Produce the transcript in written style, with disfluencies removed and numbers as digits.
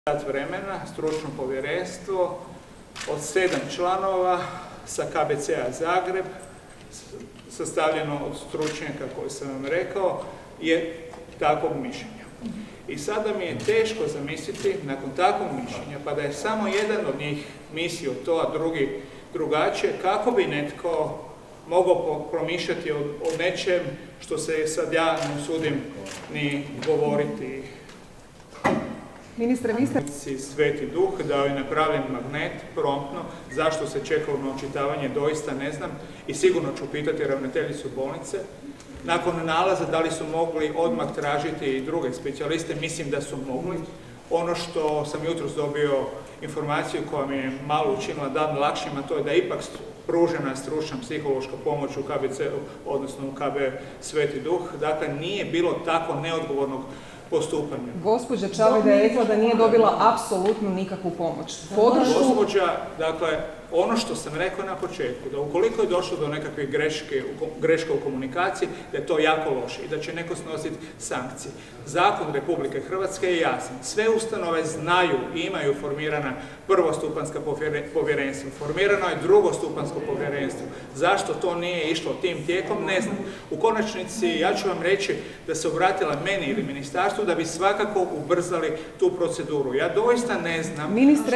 sat vremena, stručno povjerenstvo od 7 članova sa KBC-a Zagreb, sastavljeno od stručnjaka koji sam vam rekao, je takvog mišljenja. I sada mi je teško zamisliti, nakon takvog mišljenja, pa da je samo jedan od njih mislio to, a drugi drugačije, kako bi netko mogao promišljati o nečem što se sad ja ne usudim ni govoriti. Ministre, vi ste... Sveti Duh dao je napravljen magnet, promptno, zašto se čekalo na očitavanje, doista ne znam i sigurno ću pitati ravnateljicu bolnice. Nakon nalaza da li su mogli odmah tražiti i druge specijaliste, mislim da su mogli. Ono što sam jutros dobio informaciju koja mi je malo učinila dan lakšim, a to je da ipak pružena stručna psihološka pomoć u KBC-u, odnosno u KB Sveti Duh. Dakle, nije bilo tako neodgovornog postupanja. Gospođa Čavajda je rekla da nije dobila apsolutno nikakvu pomoć. Gospođa, dakle, ono što sam rekao na početku, da ukoliko je došlo do nekakve greške u komunikaciji, da je to jako loše i da će neko snositi sankcije. Zakon Republike Hrvatske je jasan. Sve ustanove znaju i imaju formirana prvostupanjska povjerenstva. Formirano je drugostupanjsko povjerenstvo. Zašto to nije išlo tim tijekom, ne znam. U konačnici, ja ću vam reći da se obratila meni ili ministarstvu da bi svakako ubrzali tu proceduru. Ja doista ne znam...